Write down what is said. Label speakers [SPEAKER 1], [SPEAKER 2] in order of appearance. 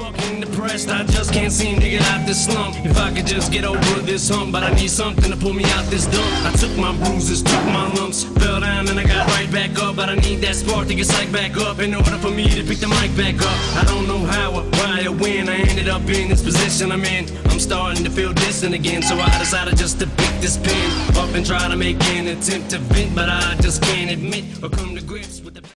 [SPEAKER 1] fucking depressed, I just can't seem to get out this slump. If I could just get over this hump, but I need something to pull me out this dump. I took my bruises, took my lumps, fell down and I got right back up. But I need that spark to get psyched back up in order for me to pick the mic back up. I don't know how or why or when I ended up in this position I'm in. I'm starting to feel distant again, so I decided just to pick this pen up and try to make an attempt to vent, but I just can't admit or come to grips with the